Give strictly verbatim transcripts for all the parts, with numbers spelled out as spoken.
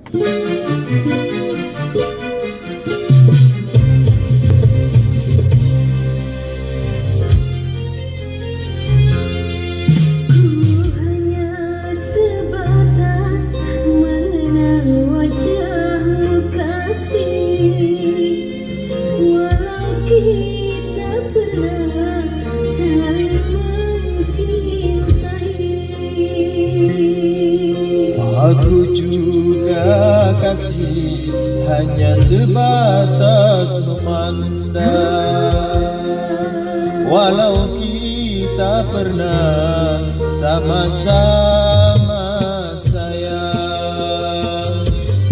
Aku juga kasih hanya sebatas memandang, walau kita pernah sama-sama sayang.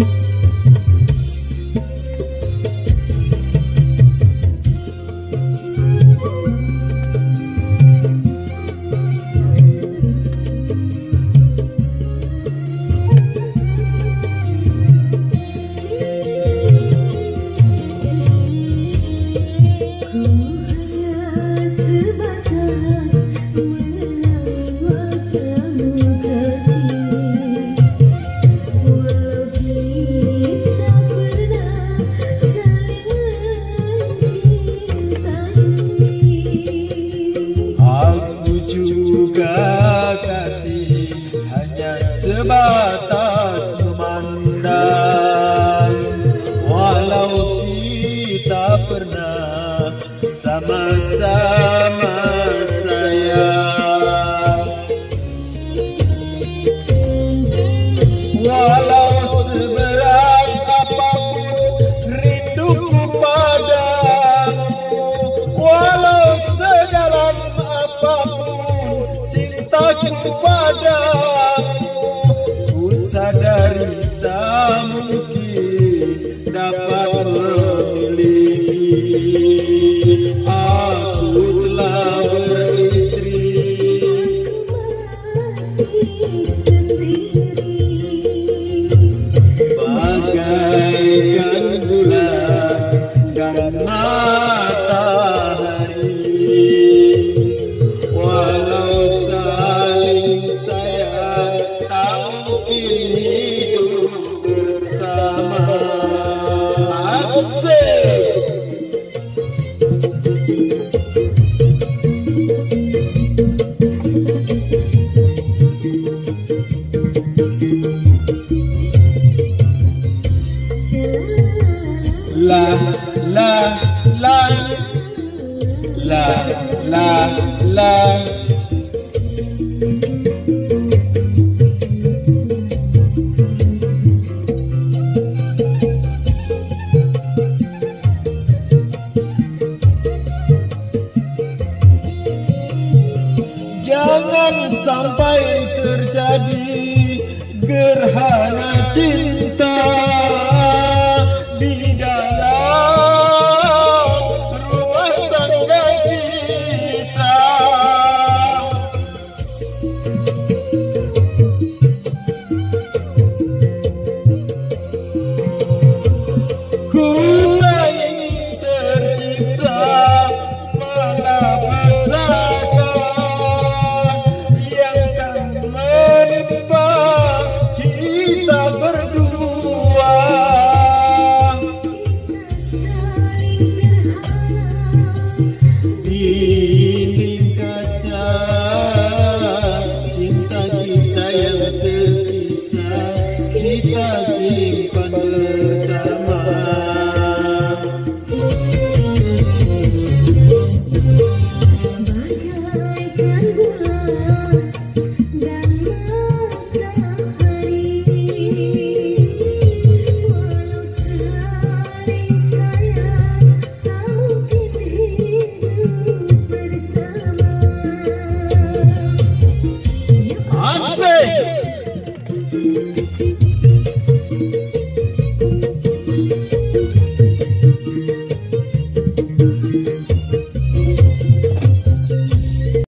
Sebatas memandang, walau kita pernah sama-sama sayang. Walau seberat apapun rinduku padamu, walau sedalam apapun cintaku padamu, sadari tak mungkin dapat memiliki. Aku telah beristri, bagaikan bulan dan matahari. Walau saling sayang tak mungkin hidup bersama. Asik. La la la la la la. Jangan sampai terjadi gerhana cinta di dalam rumah tangga kita. Ku tak ingin tercipta malapetaka yang akan menimpa kita berdua. Dinding kaca cinta kita yang tersisa kita simpan bersama. Asik.